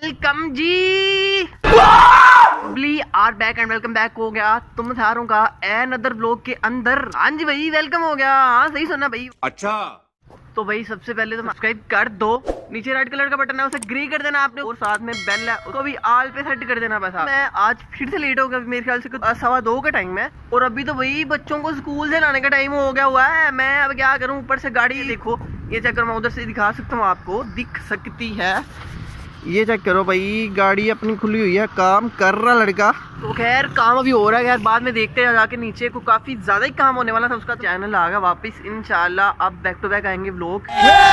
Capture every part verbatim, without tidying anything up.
Welcome जी, we are back and welcome back हो गया तुम सारों का एनदर ब्लॉग के अंदर। हाँ जी भाई, वेलकम हो गया। हाँ सही सुना भाई। अच्छा तो भाई सबसे पहले तो सब्सक्राइब कर दो, नीचे रेड कलर का बटन है उसे ग्रे कर देना आपने, और साथ में बेल है उसको भी आल पे सेट कर देना। बस मैं आज फिर से लेट हो गया, मेरे ख्याल से कुछ सवा दो का टाइम है, और अभी तो भाई बच्चों को स्कूल से लाने का टाइम हो गया हुआ है। मैं अब क्या करूँ, ऊपर से गाड़ी देखो, ये चक्कर मैं उधर से दिखा सकता हूँ आपको, दिख सकती है, ये चेक करो भाई, गाड़ी अपनी खुली हुई है, काम कर रहा लड़का। तो खैर काम अभी हो रहा है, खैर बाद में देखते हैं जाके नीचे को, काफी ज्यादा ही काम होने वाला था उसका। चैनल आ गया वापस इंशाल्लाह, अब बैक टू बैक आएंगे व्लॉग।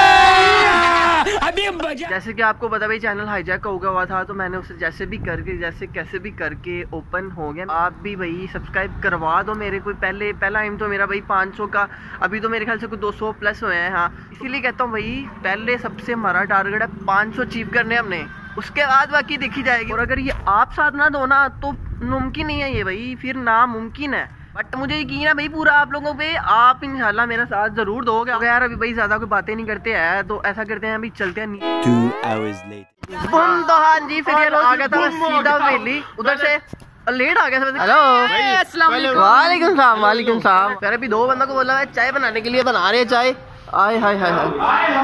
जैसे कि आपको पता भाई चैनल हाईजैक हो गया हुआ था, तो मैंने उसे जैसे भी करके जैसे कैसे भी करके ओपन हो गया। आप भी भाई सब्सक्राइब करवा दो मेरे को, पहले पहला टाइम तो मेरा भाई पाँच सौ का, अभी तो मेरे ख्याल से कुछ दो सौ प्लस हुए हैं। हाँ इसीलिए कहता हूँ भाई, पहले सबसे हमारा टारगेट है पाँच सौ अचीव करने हमने, उसके बाद बाकी देखी जाएगी। और अगर ये आप साथ ना दो ना तो मुमकिन नहीं है ये भाई, फिर नामुमकिन है। बट मुझे यकीन है भाई पूरा आप लोगों पे, आप इंशाल्लाह मेरा साथ जरूर दोगे। तो यार अभी भाई ज्यादा कोई बातें नहीं करते हैं, तो ऐसा करते हैं अभी चलते हैं। Two hours later. बुम तो हाँ जी, फिर ये आ गया था सीधा हवेली, उधर से लेट आ गया था। हेलो वालेकुम सलाम। वालेकुम सलाम। यार अभी दो बंदों को बोला है चाय बनाने के लिए, बना रहे चाय। आय हाय हाय हाय,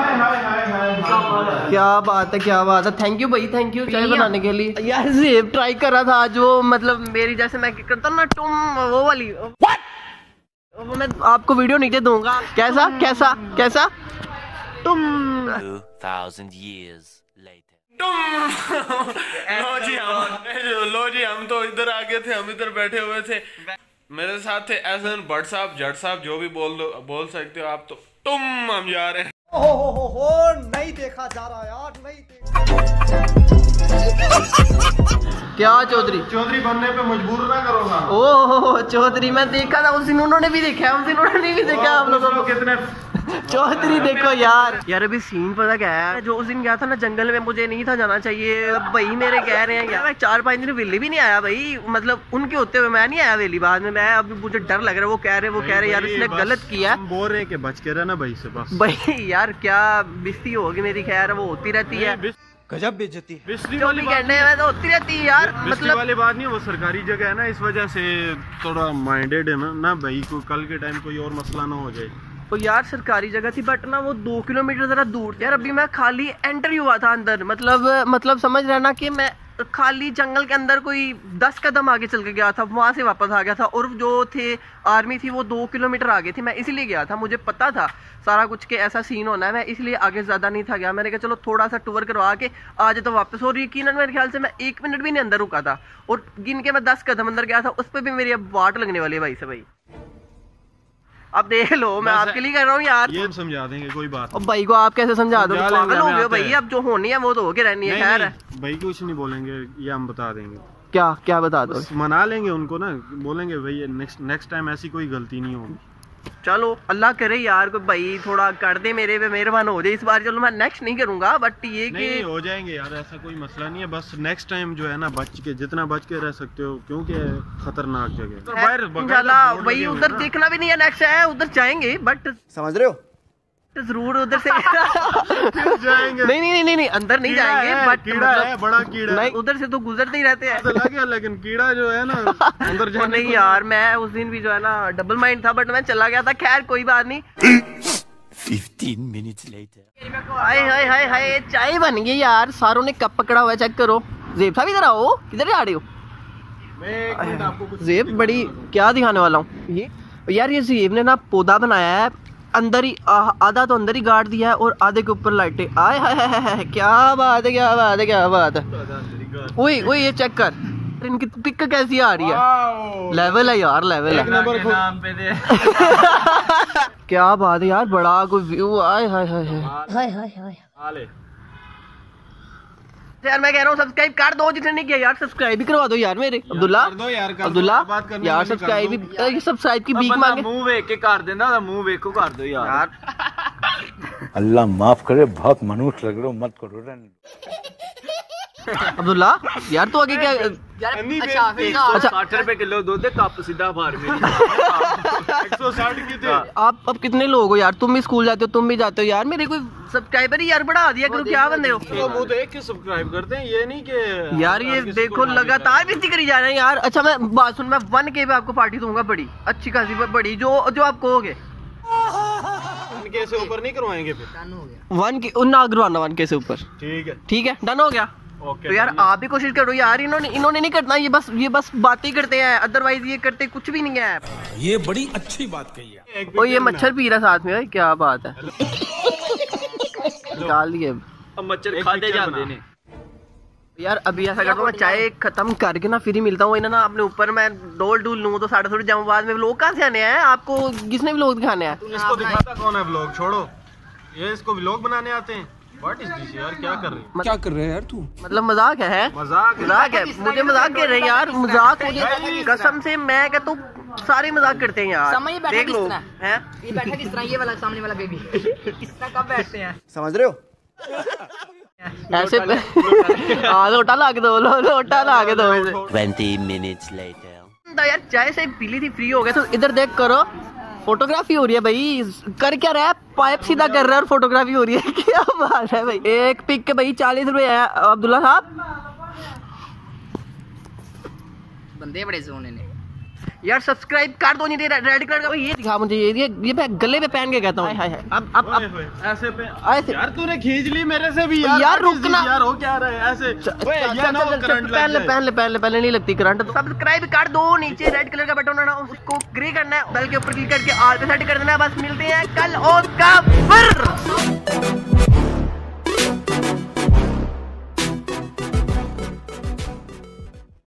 क्या बात है, क्या बात है। थैंक यू भाई, थैंक यू चाय बनाने के लिए। यार जेब ट्राई कर रहा था आज, वो मतलब मेरी जैसे मैं करता ना तुम वो वाली, वो मैं आपको वीडियो नीचे दूंगा। कैसा कैसा कैसा तुम Two thousand years later. लो जी हम लो जी हम तो इधर आ गए थे, हम इधर बैठे हुए थे, मेरे साथ थे एहसन भट्ट साहब, जट साहब, जो भी बोल दो बोल सकते हो आप। तो तुम हम जा रहे हैं। हो हो हो हो नहीं देखा जा रहा यार, नहीं देखा। क्या चौधरी चौधरी बनने पे मजबूर ना करोगा। ओह चौधरी, मैं देखा था उस दिन, उन्होंने भी देखा है, उस दिन उन्होंने भी देखा आप लोगों को कितने चौधरी। देखो यार यार अभी सीन पता क्या है, जो उस दिन गया था ना जंगल में, मुझे नहीं था जाना चाहिए। अब भाई मेरे कह रहे हैं यार, चार पांच दिन वेली भी नहीं आया भाई, मतलब उनके होते हुए मैं नहीं आया वेली। बाद में मैं अभी मुझे डर लग रहा है, वो कह रहे वो कह रहे यार इसने गलत किया। बोल रहे कि बच के रहना भाई से बस। भाई यार क्या बिस्ती होगी मेरी, खैर वो होती रहती है, गजब बेइज्जती। बिस्ती जो वाली भी बात कहने में तो होती रहती है यार, बिस्ती मतलब वाली बात नहीं, वो सरकारी जगह है ना, इस वजह से थोड़ा माइंडेड है ना ना भाई, को कल के टाइम कोई और मसला ना हो जाए। तो यार सरकारी जगह थी, बट ना वो दो किलोमीटर जरा दूर। यार अभी मैं खाली एंटर ही हुआ था अंदर, मतलब मतलब समझ रहा ना कि मैं खाली जंगल के अंदर कोई दस कदम आगे चल के गया था, वहां से वापस आ गया था, और जो थे आर्मी थी वो दो किलोमीटर आगे थी। मैं इसलिए गया था, मुझे पता था सारा कुछ के ऐसा सीन होना है, मैं इसलिए आगे ज्यादा नहीं था गया। मैंने कहा चलो थोड़ा सा टूर करवा के आज तो वापस। और यकीनन मेरे ख्याल से मैं एक मिनट भी नहीं अंदर रुका था, और गिन के मैं दस कदम अंदर गया था, उस पर भी मेरी अब वाट लगने वाली है भाई से भाई। अब देख लो, मैं आपके लिए कर रहा हूँ यार, ये समझा देंगे कोई बात। अब भाई को आप कैसे समझा दो, समझा पागल हो लेंगे, गए भाई, अब जो होनी है वो तो होके रहनी है। खैर भाई कुछ नहीं बोलेंगे, ये हम बता देंगे। क्या क्या बता दो, मना लेंगे उनको ना, बोलेंगे भाई नेक्स्ट नेक्स्ट टाइम ऐसी कोई गलती नहीं होगी। चलो अल्लाह करे यार, कोई भाई थोड़ा कर दे मेरे पे, मेहरबान हो जाए इस बार। चलो मैं नेक्स्ट नहीं करूंगा, बट ये नहीं, कि हो जाएंगे यार, ऐसा कोई मसला नहीं है। बस नेक्स्ट टाइम जो है ना, बच के जितना बच के रह सकते हो, क्योंकि खतरनाक जगह है इंशाल्लाह। वही उधर देखना भी नहीं है, नेक्स्ट है उधर जाएंगे, बट समझ रहे हो जरूर उधर से जाएंगे। नहीं नहीं नहीं नहीं अंदर नहीं जाएंगे, बट कीड़ा है, बड़ा कीड़ा नहीं, उधर से तो गुजरते ही रहते हैं। तो लगे, लेकिन कीड़ा जो है ना अंदर जाने नहीं यार, मैं उस दिन भी जो है ना डबल माइंड था, बट मैं चला गया था। खैर कोई बात नहीं। Fifteen minutes later. हाय हाय हाय हाय, चाय बन गई यार, सारों ने कप पकड़ा हुआ है, चेक करो। जेब साहब इधर आओ, किधर जा रहे हो? मैं एक मिनट आपको कुछ जेब बड़ी क्या दिखाने वाला हूँ ये यार, ये जेब ने ना पौधा बनाया है अंदर ही, आधा तो अंदर ही गाड़ दिया है, और आधे के ऊपर लाइटें। आय हाय हाय हाय, क्या बात है, क्या बात है, क्या बात है। ओए ओए ये चेक कर, इनकी पिक कैसी आ रही है, लेवल है यार, लेवल है। क्या बात है यार, बड़ा कोई व्यू। आय हाय हाय हाय हाय हाय। यार मैं कह रहा हूँ सब्सक्राइब कर दो, जिसने नहीं किया यार सब्सक्राइब भी करवा दो यार मेरे। अब्दुल्ला अब्दुल्ला यार सब्सक्राइब भी, सब्सक्राइब की भीख मांगे। मुंह वेख के कर देना, मुंह वेखो कर दो यार। अल्लाह माफ करे, बहुत मनुष्य लग रहे हो, मत करो। अब्दुल्ला यार तू आगे क्या अच्छा अच्छा साठ रुपए किलो दूध कप सीधा बाहर में एक सौ साठ की थे। आप अब कितने लोग हो यार? तुम भी स्कूल जाते हो, तुम भी जाते हो यार। मेरे कोई सब्सक्राइबर ही यार बढ़ा दिया करो, क्या बंदे हो तो मुंह देख के सब्सक्राइब करते हैं, ये नहीं कि यार। ये देखो लगातार बेइज्जती करी जा रहे हैं यार। अच्छा मैं बात सुन, मैं वन के पे आपको पार्टी दूंगा, बड़ी अच्छी खासी बड़ी, जो जो आप कहोगे। इनके से ऊपर नहीं करवाएंगे फिर वन के ना करवाना, वन के से ऊपर। ठीक है ठीक है, डन हो गया। ओके तो यार आप भी कोशिश करो यार। इन्होंने इन्होंने नहीं करना, ये बस ये बस बातें करते हैं, अदरवाइज ये करते कुछ भी नहीं है। ये बड़ी अच्छी बात कही है। ओ ये मच्छर पी रहा साथ में, भाई क्या बात है। निकाल दिए अब मच्छर खाते जाते ने यार। अभी ऐसा करता हूँ, मैं चाय खत्म करके ना फिर ही मिलता हूँ। इन्हें ना अपने ऊपर मैं डोल डूल लूँ तो साढ़े थोड़ी जाऊँ। बाद में लोग कहाँ से आने हैं? आपको किसने भी लोग दिखाने हैं? इसको दिखाता कौन है व्लॉग? छोड़ो ये, इसको व्लॉग बनाने आते हैं। व्हाट इज दिस यार, क्या कर रहे हैं? क्या कर रहे हैं यार तू? मतलब मजाक है, है? मजाक मजाक है, मुझे मजाक कर रहे हैं यार। मजाक मुझे कसम से, मैं कहता हूँ सारे मजाक करते हैं यार। समझ बैठा देख किस लो तरह? हैं ये बैठा किस तरह, ये वाला सामने वाला बेबी किस तरह कब बैठते हैं? समझ रहे हो? ऐसे हाँ लोटा ला के दो, लो लोटा ला के दो। Twenty minutes later. तो यार चाय से पी ली थी, फ्री हो गए तो इधर देख करो, फोटोग्राफी हो रही है भाई। कर क्या रहा है? पाइप सीधा कर रहा है और फोटोग्राफी हो रही है। क्या बात है भाई। एक पिक के भाई चालीस रुपए है अब्दुल्ला साहब। बंदे बड़े सोने ने यार सब्सक्राइब कर दो, नहीं दे रेड कलर का ये दिखा मुझे। ये ये, ये मैं गले पे पहन के कहता हूँ। हाय हाय अब अब अब ऐसे पे ऐसे यार तूने खींच ली मेरे से भी यार। यार what is रुकना। this यार, हो क्या रहा है ऐसे? ओए, ये ना हो करंट लग पहले जाए। पहले पहले पहले नहीं लगती करंट। तो सब्सक्राइब कर दो, नीचे रेड कलर का बटन होना, उसको ग्रे करना है, बेल के ऊपर क्लिक करके ऑल पे सेट कर देना है। बस मिलते हैं कल और कब फिर।